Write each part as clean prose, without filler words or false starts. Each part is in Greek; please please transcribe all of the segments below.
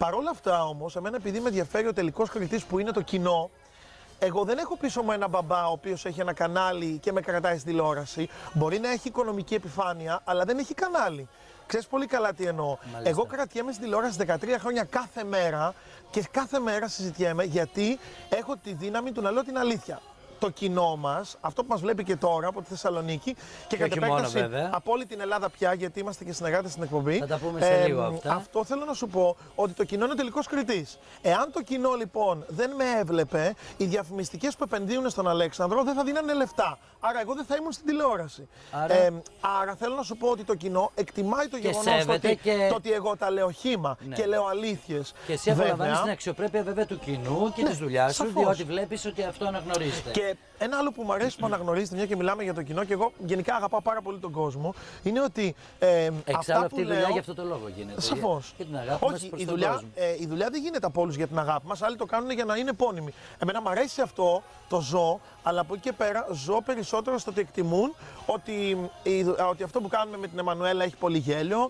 Παρ' όλα αυτά όμως, εμένα επειδή με ενδιαφέρει ο τελικός κριτής που είναι το κοινό, εγώ δεν έχω πίσω μου ένα μπαμπά ο οποίος έχει ένα κανάλι και με κρατάει στην τηλεόραση. Μπορεί να έχει οικονομική επιφάνεια, αλλά δεν έχει κανάλι. Ξέρεις πολύ καλά τι εννοώ. Μάλιστα. Εγώ κρατιέμαι στην τηλεόραση 13 χρόνια κάθε μέρα και κάθε μέρα συζητιέμαι γιατί έχω τη δύναμη του να λέω την αλήθεια. Το κοινό μας, αυτό που μας βλέπει και τώρα από τη Θεσσαλονίκη και κατ' επέκταση από όλη την Ελλάδα πια, γιατί είμαστε και συνεργάτες στην εκπομπή. Θα τα πούμε σε λίγο αυτά. Αυτό θέλω να σου πω, ότι το κοινό είναι ο τελικός κριτής. Εάν το κοινό λοιπόν δεν με έβλεπε, οι διαφημιστικές που επενδύουν στον Αλέξανδρο δεν θα δίνανε λεφτά. Άρα εγώ δεν θα ήμουν στην τηλεόραση. Άρα θέλω να σου πω ότι το κοινό εκτιμάει το γεγονός ότι εγώ τα λέω χήμα και λέω αλήθειες. Και εσύ απολαμβάνεις την αξιοπρέπεια βέβαια του κοινού και της δουλειάς σου, διότι βλέπεις ότι αυτό αναγνωρίζεται. Και ένα άλλο που μου αρέσει που αναγνωρίζετε, μια και μιλάμε για το κοινό, και εγώ γενικά αγαπάω πάρα πολύ τον κόσμο, είναι ότι. Εξάλλου αυτή η δουλειά για αυτό το λόγο γίνεται. Σαφώς. Και την αγάπη μας προς τον κόσμο. Η δουλειά δεν γίνεται από όλους για την αγάπη μας, άλλοι το κάνουν για να είναι επώνυμοι. Εμένα μου αρέσει αυτό, το ζω, αλλά από εκεί και πέρα ζω περισσότερο στο ότι εκτιμούν ότι αυτό που κάνουμε με την Εμμανουέλα έχει πολύ γέλιο.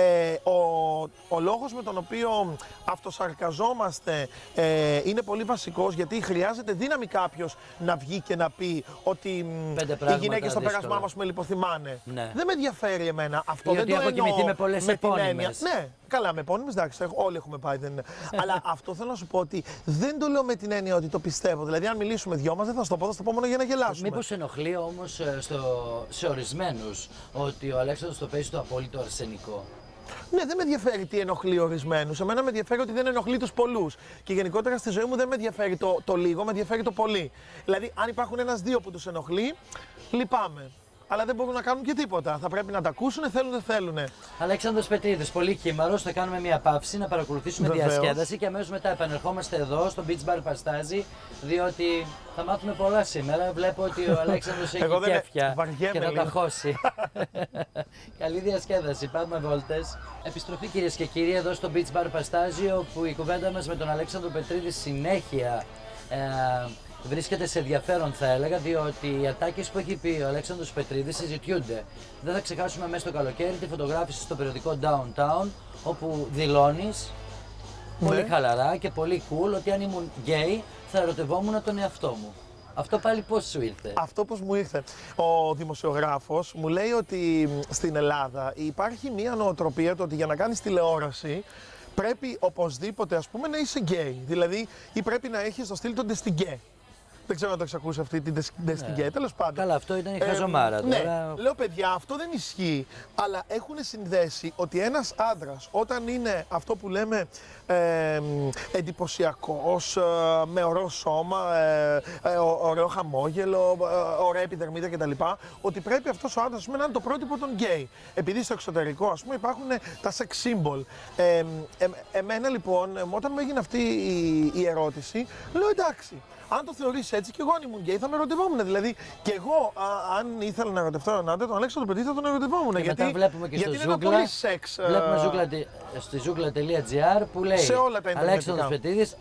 Ο λόγος με τον οποίο αυτοσαρκαζόμαστε είναι πολύ βασικός, γιατί χρειάζεται δύναμη κάποιος να βγει και να πει ότι οι γυναίκες στο πέρασμά μας με λιποθυμάνε. Ναι. Δεν με ενδιαφέρει εμένα. Αυτό δεν το έχω κοιμηθεί με πολλές επώνυμες. Ναι, καλά, με επώνυμες, εντάξει, όλοι έχουμε πάει. Αλλά αυτό θέλω να σου πω ότι δεν το λέω με την έννοια ότι το πιστεύω. Δηλαδή, αν μιλήσουμε δυο μας, δεν θα στο πω, θα στο πω μόνο για να γελάσουμε. Μήπως ενοχλεί όμως σε ορισμένους ότι ο Αλέξανδρος το παίζει στο απόλυτο αρσενικό? Ναι, δεν με ενδιαφέρει τι ενοχλεί ορισμένους. Εμένα με ενδιαφέρει ότι δεν ενοχλεί τους πολλούς. Και γενικότερα στη ζωή μου δεν με ενδιαφέρει το λίγο, με ενδιαφέρει το πολύ. Δηλαδή, αν υπάρχουν ένας-δύο που τους ενοχλεί, λυπάμαι. Αλλά δεν μπορούν να κάνουν και τίποτα. Θα πρέπει να τα ακούσουν, θέλουν, δεν θέλουν. Αλέξανδρος Πετρίδης, πολύ χήμαρος. Θα κάνουμε μια παύση να παρακολουθήσουμε διασκέδαση και αμέσως μετά επανερχόμαστε εδώ στο Beach Bar Παστάζι, διότι θα μάθουμε πολλά σήμερα. Βλέπω ότι ο Αλέξανδρος έχει κέφια και θα τα χώσει. Καλή διασκέδαση, πάμε βόλτες. Επιστροφή κυρίες και κύριοι εδώ στο Beach Bar Παστάζι, όπου η κουβέντα μας με τον Αλέξανδρο Πετρίδη συνέχεια βρίσκεται σε ενδιαφέρον, θα έλεγα, διότι οι ατάκες που έχει πει ο Αλέξανδρος Πετρίδης συζητιούνται. Δεν θα ξεχάσουμε μέσα στο καλοκαίρι τη φωτογράφηση στο περιοδικό Downtown, όπου δηλώνεις πολύ χαλαρά και πολύ cool ότι αν ήμουν γκέι θα ερωτευόμουν τον εαυτό μου. Αυτό πάλι πώς σου ήρθε? Αυτό πώς μου ήρθε? Ο δημοσιογράφος μου λέει ότι στην Ελλάδα υπάρχει μια νοοτροπία το ότι για να κάνεις τηλεόραση πρέπει οπωσδήποτε, ας πούμε, να είσαι γκέι. Δηλαδή, ή πρέπει να έχεις το στυλ τον ντεστιγκέ. Δεν ξέρω αν το έχεις ακούσει αυτή την ντεστιγκέ, τέλος πάντων. Καλά, αυτό ήταν η χαζομάρα. Ναι, τώρα... λέω παιδιά, αυτό δεν ισχύει. Αλλά έχουν συνδέσει ότι ένας άντρας, όταν είναι αυτό που λέμε εντυπωσιακός, με ωραίο σώμα, ωραίο χαμόγελο, ωραία επιδερμίδα κτλ., ότι πρέπει αυτός ο άντρας να είναι το πρότυπο των γκέι. Επειδή στο εξωτερικό, ας πούμε, υπάρχουν τα sex symbol. Εμένα λοιπόν, όταν μου έγινε αυτή η ερώτηση, λέω εντάξει. Αν το θεωρείς έτσι, και εγώ αν ήμουν γκέι θα με ερωτευόμουν. Δηλαδή, και εγώ, αν ήθελα να ερωτευτώ έναν άντρα, τον Αλέξανδρο Πετρίδη θα τον ερωτευόμουν. Και γιατί μετά βλέπουμε και γιατί στο είναι Ζούγκλα, πολύ σεξ. Βλέπουμε στη zoogla.gr που λέει σε όλα τα Αλέξανδρος Πετρίδης,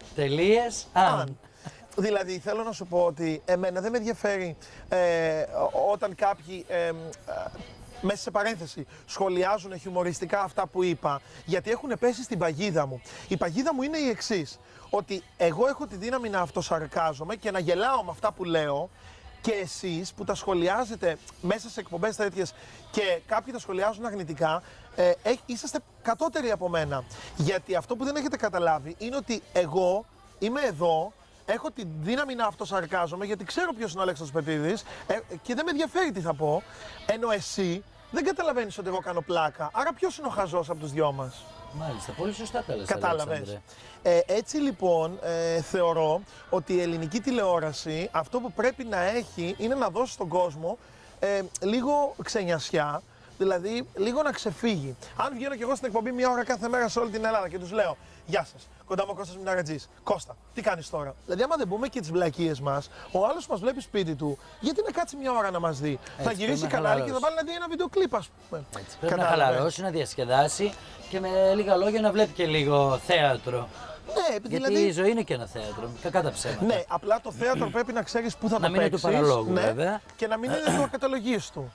αν. Δηλαδή, θέλω να σου πω ότι εμένα δεν με ενδιαφέρει όταν κάποιοι. Μέσα σε παρένθεση, σχολιάζουν χιουμοριστικά αυτά που είπα, γιατί έχουν πέσει στην παγίδα μου. Η παγίδα μου είναι η εξής, ότι εγώ έχω τη δύναμη να αυτοσαρκάζομαι και να γελάω με αυτά που λέω, και εσείς που τα σχολιάζετε μέσα σε εκπομπές τέτοιες και κάποιοι τα σχολιάζουν αρνητικά, είσαστε κατώτεροι από μένα. Γιατί αυτό που δεν έχετε καταλάβει είναι ότι εγώ είμαι εδώ. Έχω τη δύναμη να αυτοσαρκάζομαι γιατί ξέρω ποιος είναι ο Αλέξανδρος Πετρίδης και δεν με ενδιαφέρει τι θα πω. Ενώ εσύ δεν καταλαβαίνεις ότι εγώ κάνω πλάκα. Άρα ποιος είναι ο χαζός από τους δυο μας? Μάλιστα, πολύ σωστά τα λες. Κατάλαβες. Έτσι λοιπόν θεωρώ ότι η ελληνική τηλεόραση αυτό που πρέπει να έχει είναι να δώσει στον κόσμο λίγο ξενιασιά. Δηλαδή, λίγο να ξεφύγει. Αν βγαίνω κι εγώ στην εκπομπή μια ώρα κάθε μέρα σε όλη την Ελλάδα και τους λέω «Γεια σας, κοντά μου ο Κώστας Μιναρατζής. Κώστα, τι κάνεις τώρα?» Δηλαδή, άμα δεν πούμε και τις βλακίες μας, ο άλλος μας βλέπει σπίτι του, γιατί να κάτσει μια ώρα να μας δει? Θα γυρίσει κανάλι και θα βάλει να δει ένα βίντεο κλιπ, ας πούμε. Έτσι, πρέπει να χαλαρώσει, να διασκεδάσει και με λίγα λόγια να βλέπει και λίγο θέατρο. Ναι, γιατί δηλαδή, η ζωή είναι και ένα θέατρο, κακά τα ψέματα. Ναι, απλά το θέατρο πρέπει να ξέρεις πού θα το παίξεις. Να μην είναι του παραλόγου, ναι, βέβαια. Και να μην είναι του ακαταλογής του.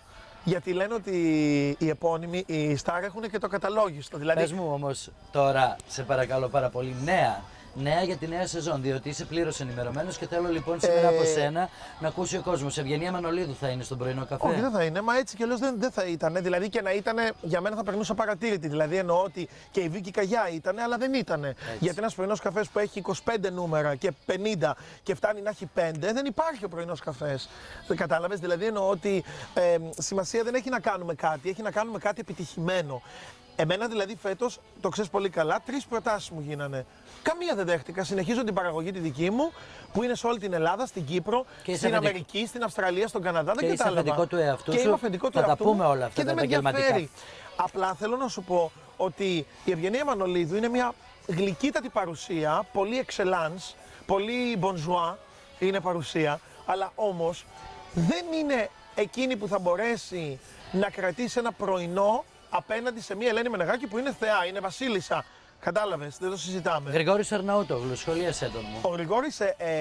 Γιατί λένε ότι οι επώνυμοι, οι Σταρ έχουν και το καταλόγιστο. Δηλαδή... Πες μου όμως τώρα, σε παρακαλώ πάρα πολύ, νέα για τη νέα σεζόν, διότι είσαι πλήρως ενημερωμένος και θέλω λοιπόν σήμερα από σένα να ακούσει ο κόσμος. Ευγενία Μανολίδου θα είναι στον πρωινό καφέ. Όχι, δεν θα είναι, μα έτσι κι αλλιώς δεν θα ήταν. Δηλαδή και να ήταν, για μένα θα περνούσε απαρατήρητη. Δηλαδή εννοώ ότι και η Βίκη Καγιά ήταν, αλλά δεν ήταν. Γιατί ένας πρωινός καφές που έχει 25 νούμερα και 50 και φτάνει να έχει 5, δεν υπάρχει ο πρωινός καφές. Δεν κατάλαβες. Δηλαδή εννοώ ότι σημασία δεν έχει να κάνουμε κάτι, έχει να κάνουμε κάτι επιτυχημένο. Εμένα δηλαδή φέτος, το ξέρεις πολύ καλά, 3 προτάσεις μου γίνανε. Καμία δεν δέχτηκα. Συνεχίζω την παραγωγή τη δική μου, που είναι σε όλη την Ελλάδα, στην Κύπρο, στην Αμερική, στην Αυστραλία, στον Καναδά. Δεν κατάλαβα. Είσαι αφεντικό του εαυτού σου. Και είμαι αφεντικό του εαυτού. Θα τα πούμε όλα αυτά τα επαγγελματικά. Απλά θέλω να σου πω ότι η Ευγενία Μανολίδου είναι μια γλυκύτατη παρουσία, πολύ excellence, πολύ bonjour είναι παρουσία, αλλά όμως δεν είναι εκείνη που θα μπορέσει να κρατήσει ένα πρωινό απέναντι σε μια Ελένη Μενεγάκη που είναι θεά, είναι βασίλισσα. Κατάλαβες, δεν το συζητάμε. Γρηγόρης Αρναούτογλου, σχολίασέ τον μου. Ο Γρηγόρης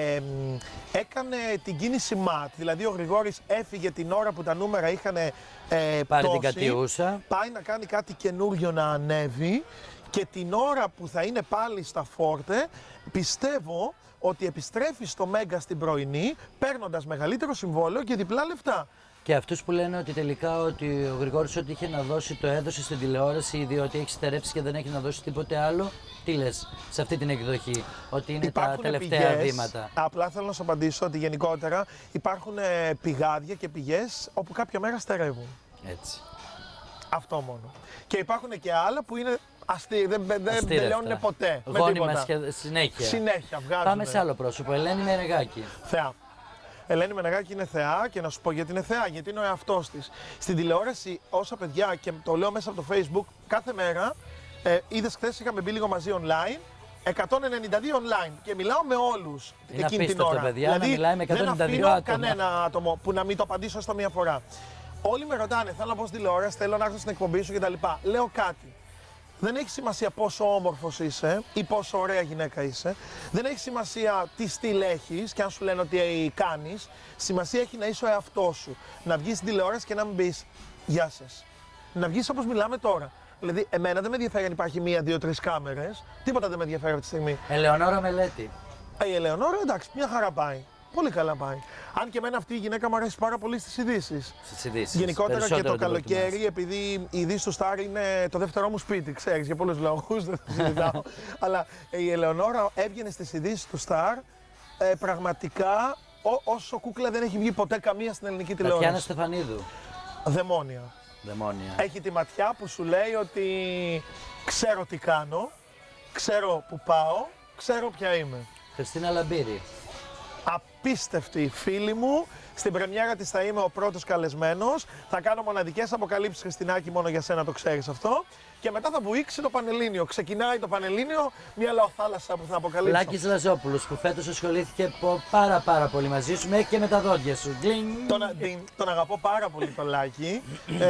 έκανε την κίνηση ματ, δηλαδή ο Γρηγόρης έφυγε την ώρα που τα νούμερα είχαν πάρει πτώσει, την κατιούσα. πάει να κάνει κάτι καινούριο να ανέβει και την ώρα που θα είναι πάλι στα φόρτε, πιστεύω ότι επιστρέφει στο Μέγκα στην πρωινή, παίρνοντας μεγαλύτερο συμβόλαιο και διπλά λεφτά. Και αυτούς που λένε ότι τελικά ότι ο Γρηγόρης ό,τι είχε να δώσει το έδωσε στην τηλεόραση, διότι έχει στερέψει και δεν έχει να δώσει τίποτε άλλο, τι λες σε αυτή την εκδοχή, ότι είναι υπάρχουν τα τελευταία πηγές, βήματα. Απλά θέλω να σου απαντήσω ότι γενικότερα υπάρχουν πηγάδια και πηγές όπου κάποια μέρα στερεύουν. Έτσι. Αυτό μόνο. Και υπάρχουν και άλλα που είναι δεν τελειώνουν ποτέ. Γόνιμα συνέχεια. Συνέχεια βγάζουν. Πάμε σε άλλο πρόσωπο, Ελένη Μενεγάκη. Θεά. Ελένη Μενεγάκη είναι θεά και να σου πω γιατί είναι θεά, γιατί είναι ο εαυτός της. Στην τηλεόραση, όσα παιδιά, και το λέω μέσα από το Facebook, κάθε μέρα, είδες χθες είχαμε μπει λίγο μαζί online, 192 online και μιλάω με όλους εκείνη την ώρα. Παιδιά, δηλαδή, να μιλάει με 192 δεν αφήνω άτομα. Κανένα άτομο που να μην το απαντήσω στο μία φορά. Όλοι με ρωτάνε, θέλω να πω στην τηλεόραση, θέλω να έρθω στην εκπομπή σου κτλ. Λέω κάτι. Δεν έχει σημασία πόσο όμορφος είσαι ή πόσο ωραία γυναίκα είσαι. Δεν έχει σημασία τι στυλ έχεις και αν σου λένε ότι κάνεις. Σημασία έχει να είσαι ο εαυτός σου. Να βγεις στην τηλεόραση και να μην πεις γεια σας. Να βγεις όπως μιλάμε τώρα. Δηλαδή, εμένα δεν με ενδιαφέρει αν υπάρχει 1, 2, 3 κάμερες. Τίποτα δεν με ενδιαφέρει αυτή τη στιγμή. Ελεονόρα Μελέτη. Η Ελεονόρα, εντάξει, μια χαρά πάει. Πολύ καλά πάει. Αν και εμένα αυτή η γυναίκα μου αρέσει πάρα πολύ στις ειδήσεις. Στις ειδήσεις. Γενικότερα και το καλοκαίρι, επειδή οι ειδήσεις του Σταρ είναι το δεύτερό μου σπίτι, ξέρεις, για πολλούς λόγους, δεν το συζητάω. Αλλά η Ελεονόρα έβγαινε στις ειδήσεις του Σταρ πραγματικά όσο κούκλα δεν έχει βγει ποτέ καμία στην ελληνική τηλεόραση. Τατιάνα Στεφανίδου. Δαιμόνια. Έχει τη ματιά που σου λέει ότι ξέρω τι κάνω, ξέρω που πάω, ξέρω ποια είμαι. Χριστίνα Λαμπύρη. Απίστευτη φίλη μου. Στην πρεμιέρα της θα είμαι ο πρώτος καλεσμένος. Θα κάνω μοναδικές αποκαλύψεις, Χριστινάκη, μόνο για σένα το ξέρεις αυτό. Και μετά θα βουήξει το Πανελλήνιο. Ξεκινάει το Πανελλήνιο, μια λαοθάλασσα που θα αποκαλύψω. Λάκης Λαζόπουλος, που φέτος ασχολήθηκε πάρα πολύ μαζί σου, μέχρι και με τα δόντια σου. Τον αγαπώ πάρα πολύ τον Λάκη.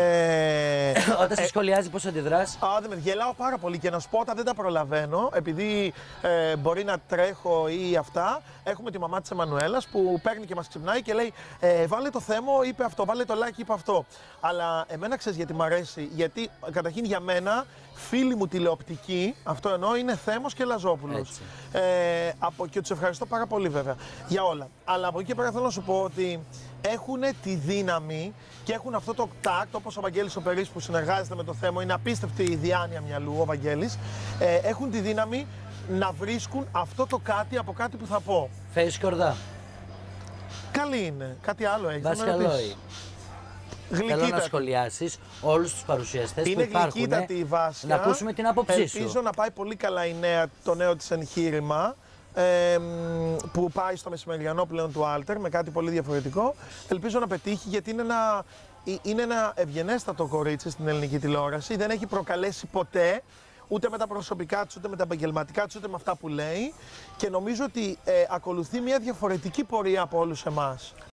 Όταν σε σχολιάζει, πώς αντιδράς? Δεν με γελάω πάρα πολύ και να σου πω όταν δεν τα προλαβαίνω, επειδή μπορεί να τρέχω ή αυτά, έχουμε τη μαμά της Εμμανουέλας που παίρνει και μας ξυπνάει και λέει βάλε το Θέμο, είπε αυτό, βάλε το Λάκη, είπε αυτό. Αλλά εμένα ξέρεις γιατί μ' αρέσει, γιατί καταρχήν για μένα φίλοι μου τηλεοπτικοί, αυτό εννοώ, είναι Θέμος και Λαζόπουλος. Και τους ευχαριστώ πάρα πολύ βέβαια για όλα. Αλλά από εκεί και πέρα θέλω να σου πω ότι έχουν τη δύναμη και έχουν αυτό το τάκτ, όπως ο Βαγγέλης ο Περής που συνεργάζεται με το Θέμο, είναι απίστευτη η διάνοια μυαλού ο Βαγγέλης, έχουν τη δύναμη να βρίσκουν αυτό το κάτι από κάτι που θα πω. Φέης Κορδά. Καλή είναι. Κάτι άλλο έχει. Βασκαλόη. Θέλω να σχολιάσεις όλους τους παρουσιαστές που υπάρχουν. Είναι γλυκύτατη η Βάσια. Να ακούσουμε την άποψή σου. Ελπίζω να πάει πολύ καλά το νέο της εγχείρημα που πάει στο μεσημεριανό πλέον του Άλτερ με κάτι πολύ διαφορετικό. Ελπίζω να πετύχει γιατί είναι ένα ευγενέστατο κορίτσι στην ελληνική τηλεόραση. Δεν έχει προκαλέσει ποτέ ούτε με τα προσωπικά της, ούτε με τα επαγγελματικά της, ούτε με αυτά που λέει και νομίζω ότι ακολουθεί μια διαφορετική πορεία από όλους εμάς.